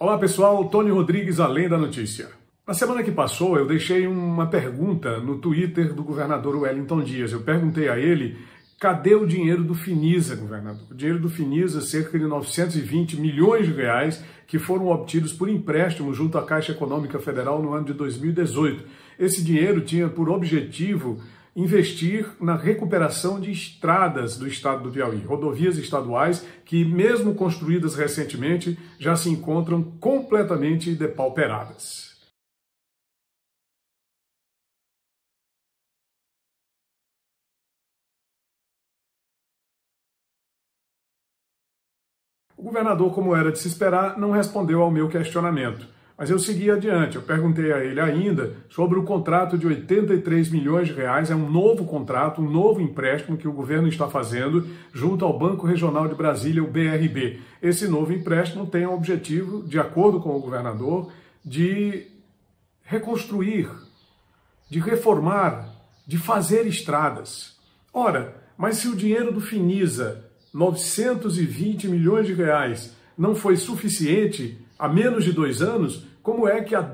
Olá pessoal, Tony Rodrigues, Além da Notícia. Na semana que passou eu deixei uma pergunta no Twitter do governador Wellington Dias. Eu perguntei a ele, cadê o dinheiro do Finisa, governador? O dinheiro do Finisa, cerca de 920 milhões de reais que foram obtidos por empréstimo junto à Caixa Econômica Federal no ano de 2018. Esse dinheiro tinha por objetivo investir na recuperação de estradas do estado do Piauí, rodovias estaduais que, mesmo construídas recentemente, já se encontram completamente depauperadas. O governador, como era de se esperar, não respondeu ao meu questionamento. Mas eu segui adiante, eu perguntei a ele ainda sobre o contrato de 83 milhões de reais, é um novo contrato, um novo empréstimo que o governo está fazendo junto ao Banco Regional de Brasília, o BRB. Esse novo empréstimo tem o objetivo, de acordo com o governador, de reconstruir, de reformar, de fazer estradas. Ora, mas se o dinheiro do Finisa, 920 milhões de reais, não foi suficiente há menos de 2 anos, como é que a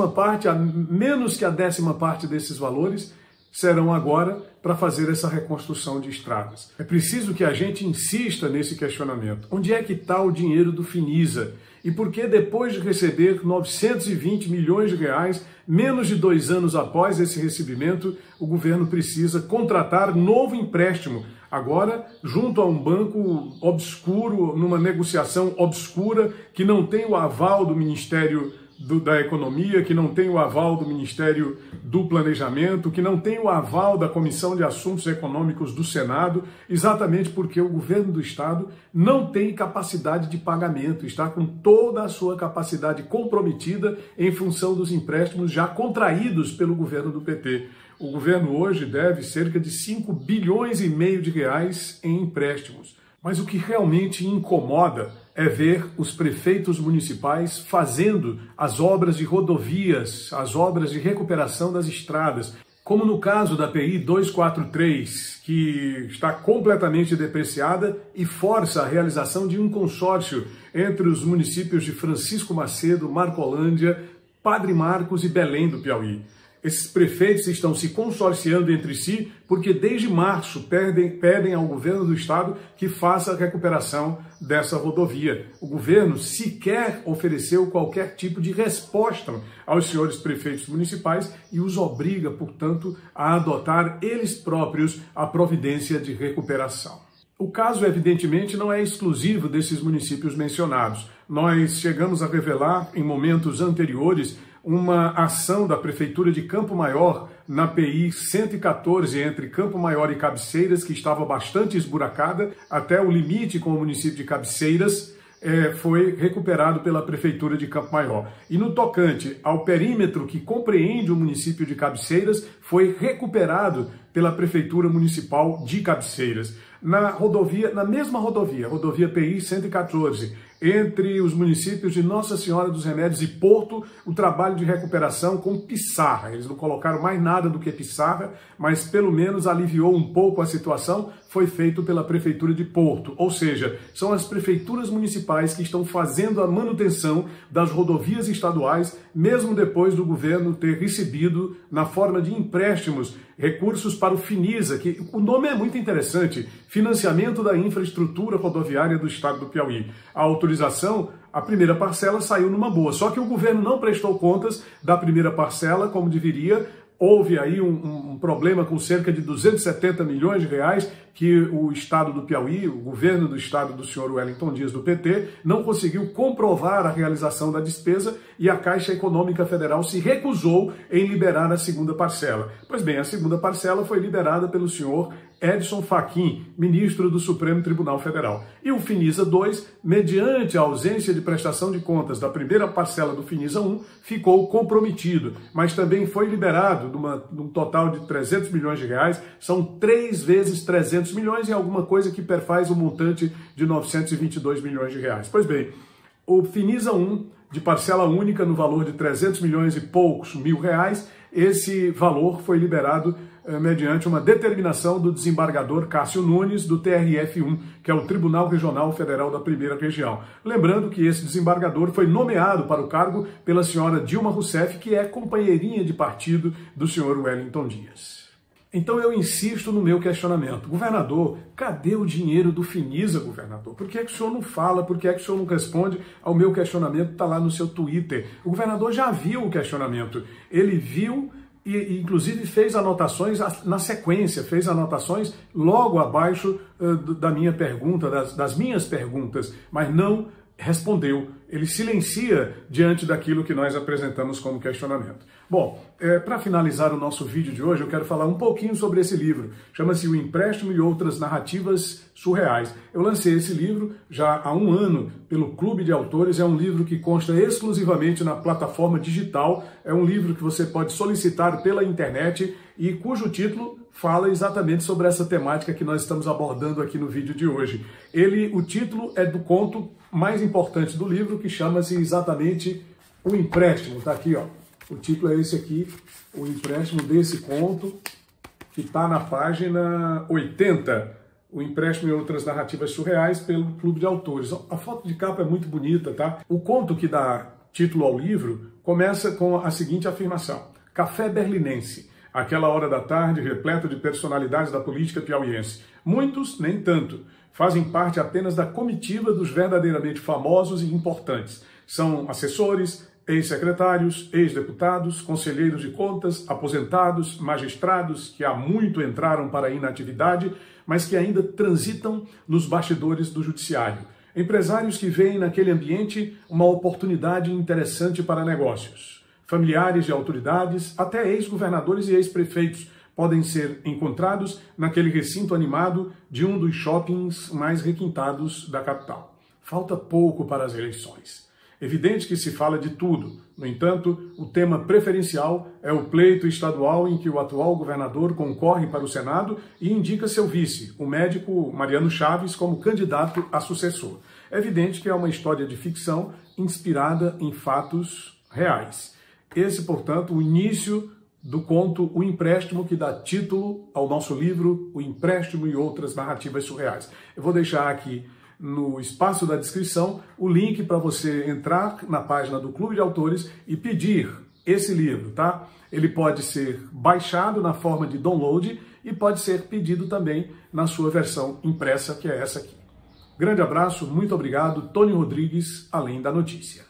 menos que a décima parte desses valores serão agora para fazer essa reconstrução de estradas? É preciso que a gente insista nesse questionamento. Onde é que está o dinheiro do Finisa? E por que depois de receber 920 milhões de reais, menos de 2 anos após esse recebimento, o governo precisa contratar novo empréstimo, agora junto a um banco obscuro, numa negociação obscura, que não tem o aval do Ministério da Economia, que não tem o aval do Ministério do Planejamento, que não tem o aval da Comissão de Assuntos Econômicos do Senado, exatamente porque o governo do Estado não tem capacidade de pagamento, está com toda a sua capacidade comprometida em função dos empréstimos já contraídos pelo governo do PT. O governo hoje deve cerca de 5 bilhões e meio de reais em empréstimos. Mas o que realmente incomoda é ver os prefeitos municipais fazendo as obras de rodovias, as obras de recuperação das estradas, como no caso da PI 243, que está completamente depreciada e força a realização de um consórcio entre os municípios de Francisco Macedo, Marcolândia, Padre Marcos e Belém do Piauí. Esses prefeitos estão se consorciando entre si porque desde março pedem ao governo do estado que faça a recuperação dessa rodovia. O governo sequer ofereceu qualquer tipo de resposta aos senhores prefeitos municipais e os obriga, portanto, a adotar eles próprios a providência de recuperação. O caso, evidentemente, não é exclusivo desses municípios mencionados. Nós chegamos a revelar em momentos anteriores uma ação da Prefeitura de Campo Maior na PI 114 entre Campo Maior e Cabeceiras, que estava bastante esburacada, até o limite com o município de Cabeceiras, foi recuperado pela Prefeitura de Campo Maior. E no tocante ao perímetro que compreende o município de Cabeceiras, foi recuperado pela Prefeitura Municipal de Cabeceiras. Na mesma rodovia PI 114, entre os municípios de Nossa Senhora dos Remédios e Porto, o trabalho de recuperação com pissarra. Eles não colocaram mais nada do que pissarra, mas pelo menos aliviou um pouco a situação, foi feito pela Prefeitura de Porto. Ou seja, são as prefeituras municipais que estão fazendo a manutenção das rodovias estaduais, mesmo depois do governo ter recebido, na forma de empréstimos, recursos para o Finisa, que o nome é muito interessante, Financiamento da Infraestrutura Rodoviária do Estado do Piauí. A autorização, a primeira parcela saiu numa boa, só que o governo não prestou contas da primeira parcela como deveria. Houve aí um problema com cerca de 270 milhões de reais que o estado do Piauí, o governo do estado do senhor Wellington Dias do PT, não conseguiu comprovar a realização da despesa e a Caixa Econômica Federal se recusou em liberar a segunda parcela. Pois bem, a segunda parcela foi liberada pelo senhor Edson Fachin, ministro do Supremo Tribunal Federal. E o Finisa 2, mediante a ausência de prestação de contas da primeira parcela do Finisa 1, ficou comprometido, mas também foi liberado num total de 300 milhões de reais, são 3 vezes 300 milhões e alguma coisa que perfaz o montante de 922 milhões de reais. Pois bem, o Finisa 1, de parcela única no valor de 300 milhões e poucos mil reais, esse valor foi liberado mediante uma determinação do desembargador Cássio Nunes, do TRF1, que é o Tribunal Regional Federal da Primeira Região. Lembrando que esse desembargador foi nomeado para o cargo pela senhora Dilma Rousseff, que é companheirinha de partido do senhor Wellington Dias. Então eu insisto no meu questionamento. Governador, cadê o dinheiro do Finisa, governador? Por que é que o senhor não fala? Por que é que o senhor não responde ao meu questionamento? Está lá no seu Twitter. O governador já viu o questionamento. Ele viu e inclusive fez anotações na sequência, fez anotações logo abaixo da minha pergunta, das minhas perguntas, mas não respondeu. Ele silencia diante daquilo que nós apresentamos como questionamento. Bom, para finalizar o nosso vídeo de hoje, eu quero falar um pouquinho sobre esse livro. Chama-se O Empréstimo e Outras Narrativas Surreais. Eu lancei esse livro já há um ano pelo Clube de Autores. É um livro que consta exclusivamente na plataforma digital. É um livro que você pode solicitar pela internet e cujo título fala exatamente sobre essa temática que nós estamos abordando aqui no vídeo de hoje. O título é do conto mais importante do livro, que chama-se exatamente O Empréstimo. Está aqui, ó. O título é esse aqui, O Empréstimo desse conto, que está na página 80. O Empréstimo e Outras Narrativas Surreais, pelo Clube de Autores. A foto de capa é muito bonita, tá? O conto que dá título ao livro começa com a seguinte afirmação: Café berlinense. Aquela hora da tarde, repleta de personalidades da política piauiense. Muitos, nem tanto, fazem parte apenas da comitiva dos verdadeiramente famosos e importantes. São assessores, ex-secretários, ex-deputados, conselheiros de contas, aposentados, magistrados que há muito entraram para a inatividade, mas que ainda transitam nos bastidores do judiciário. Empresários que veem naquele ambiente uma oportunidade interessante para negócios. Familiares de autoridades, até ex-governadores e ex-prefeitos podem ser encontrados naquele recinto animado de um dos shoppings mais requintados da capital. Falta pouco para as eleições. Evidente que se fala de tudo. No entanto, o tema preferencial é o pleito estadual em que o atual governador concorre para o Senado e indica seu vice, o médico Mariano Chaves, como candidato a sucessor. É evidente que é uma história de ficção inspirada em fatos reais. Esse, portanto, o início do conto O Empréstimo, que dá título ao nosso livro, O Empréstimo e Outras Narrativas Surreais. Eu vou deixar aqui no espaço da descrição o link para você entrar na página do Clube de Autores e pedir esse livro, tá? Ele pode ser baixado na forma de download e pode ser pedido também na sua versão impressa, que é essa aqui. Grande abraço, muito obrigado. Tony Rodrigues, Além da Notícia.